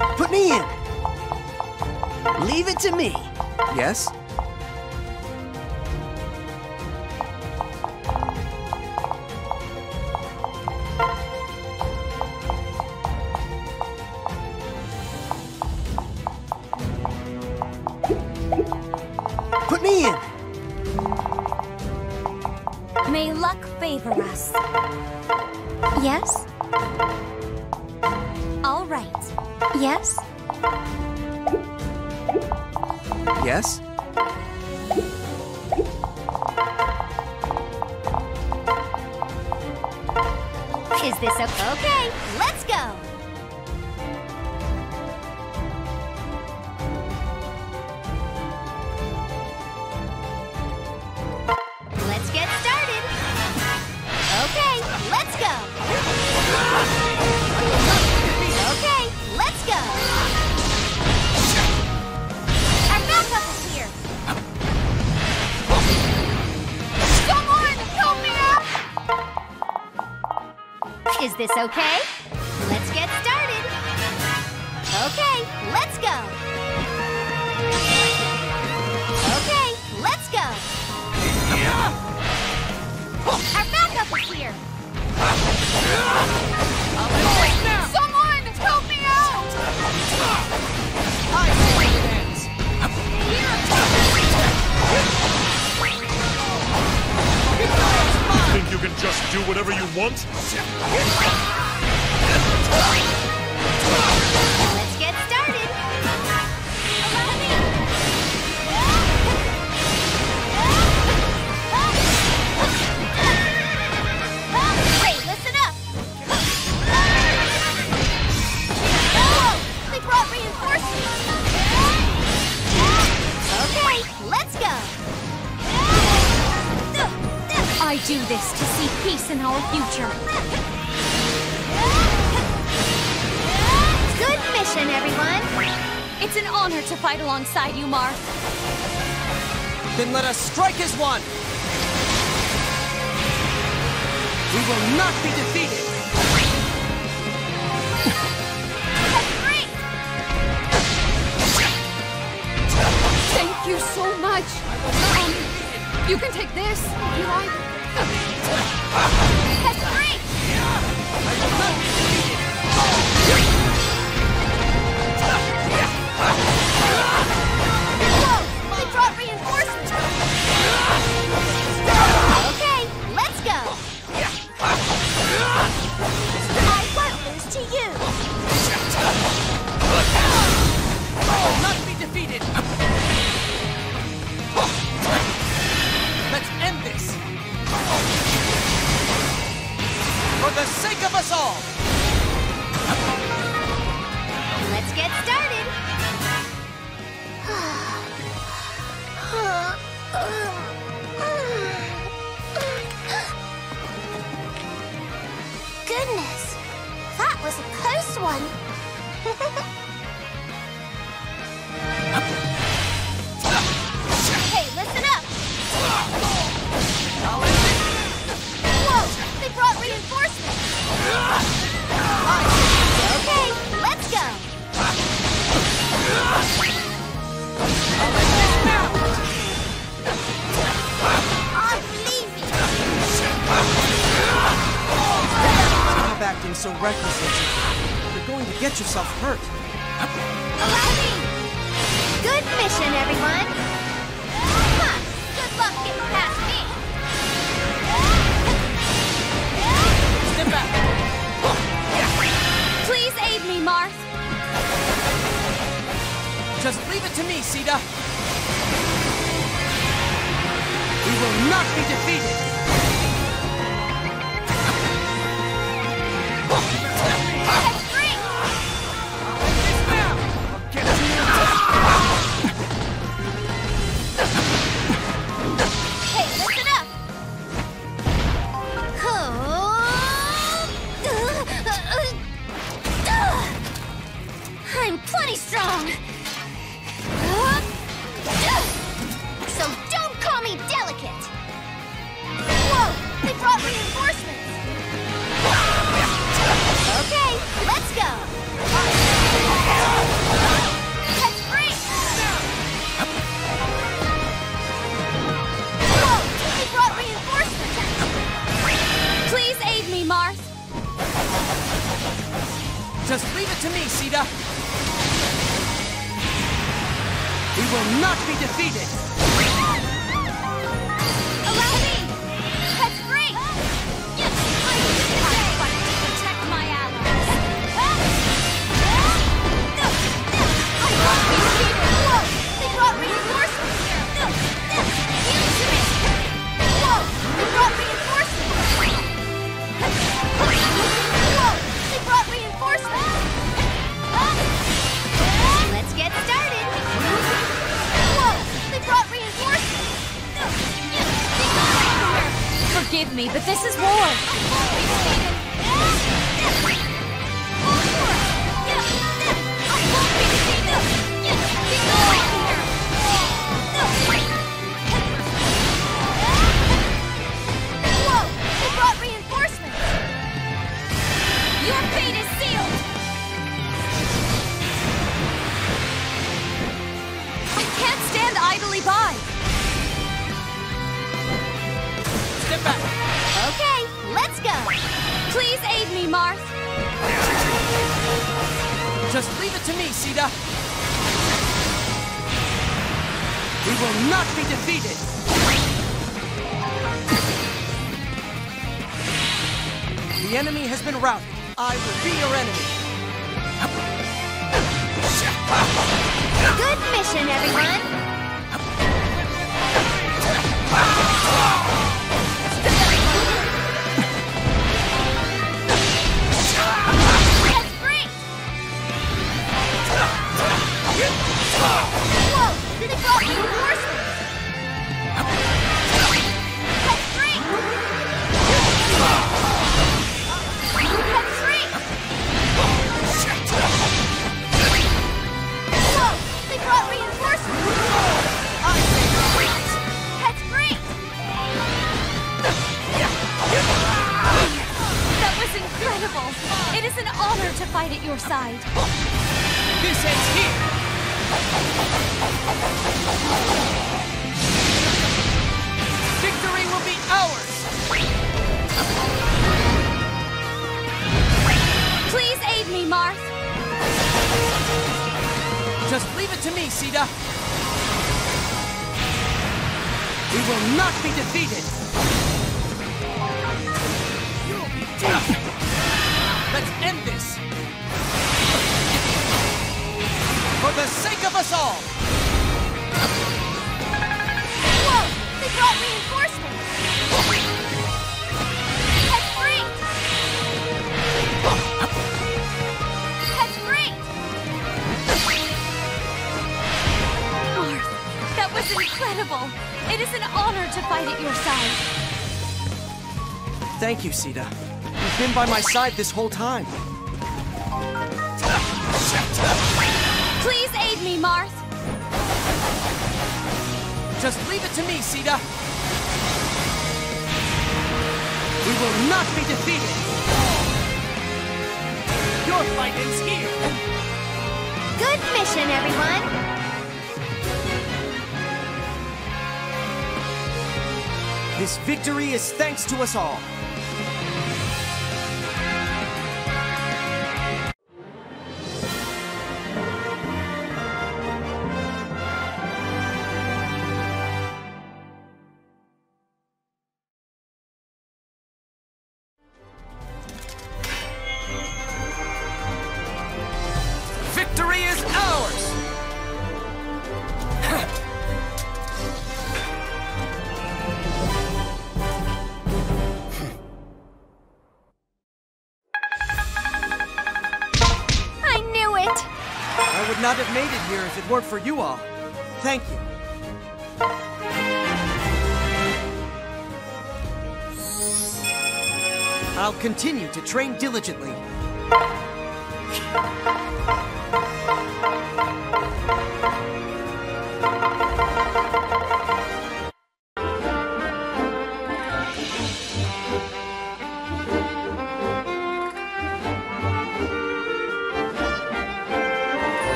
Put me in. Leave it to me. Yes? Put me in. May luck favor us. Yes? All right. Yes? Yes? Is this okay? Let's go! Let's get started! Okay, let's go! Okay, let's go! Our backup is here! Someone help me out! Is this okay? Let's get started! Okay, let's go! Okay, let's go! Our backup is here! Someone help me out! I see it ends. Think you can just do whatever you want? Let's get started! Hey, listen up! Whoa! They brought reinforcements! Okay, let's go! I do this to see peace in our future. Good mission, everyone! It's an honor to fight alongside you, Marth. Then let us strike as one. We will not be defeated. Thank you so much. You can take this if you like. That's great! Whoa! They brought reinforcements! Okay, let's go! I won't lose to you! I will not be defeated. Let's end this. For the sake of us all. Let's get started! Goodness, that was a close one. Hey, listen up! Whoa, they brought reinforcements! Okay, let's go! I'm leaving! Stop acting so recklessly. You're going to get yourself hurt. Allow me! Good mission, everyone! Huh, good luck getting past me! Step back. Please aid me, Marth! Just leave it to me, Sita. We will not be defeated. That's great! Hey, listen up! I'm plenty strong! So don't call me delicate! Whoa! They brought reinforcements! Okay, let's go! Just leave it to me, Sita. We will not be defeated. Allow me! That's great! Yes! I fight to protect my allies. I won't be defeated! Whoa! They brought reinforcements! Yield to me! Whoa! They brought reinforcements! Whoa! They brought reinforcements! Let's get started! Whoa! They brought reinforcements! Forgive me, but this is war! Whoa! They brought reinforcements! Your fate is sealed! I can't stand idly by. Step back. Okay, let's go! Please aid me, Marth. Just leave it to me, Sita. We will not be defeated. The enemy has been routed. I will be your enemy. Good mission, everyone! That's great! Whoa! They brought reinforcements! That's great! That's great! Whoa! They brought reinforcements! That's great! That was incredible. It is an honor to fight at your side. This ends here. Victory will be ours. Please aid me, Marth. Just leave it to me, Sita. We will not be defeated. You'll be dead. Let's end this. For the sake of us all. Whoa! They brought reinforcements! That's great! That's great! Marth, that was incredible. It is an honor to fight at your side. Thank you, Sita. You've been by my side this whole time. Please aid me, Marth. Just leave it to me, Sita. We will not be defeated. Your fight ends here. Good mission, everyone! This victory is thanks to us all. Victory is ours! I knew it! I would not have made it here if it weren't for you all. Thank you. I'll continue to train diligently.